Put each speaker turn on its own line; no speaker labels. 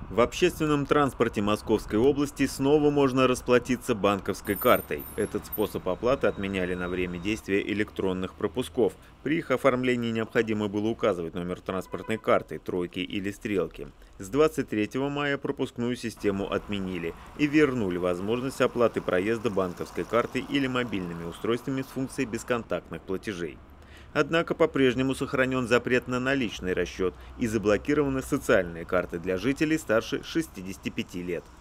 В общественном транспорте Московской области снова можно расплатиться банковской картой. Этот способ оплаты отменяли на время действия электронных пропусков. При их оформлении необходимо было указывать номер транспортной карты, тройки или стрелки. С 23 мая пропускную систему отменили и вернули возможность оплаты проезда банковской картой или мобильными устройствами с функцией бесконтактных платежей. Однако по-прежнему сохранен запрет на наличный расчет и заблокированы социальные карты для жителей старше 65 лет.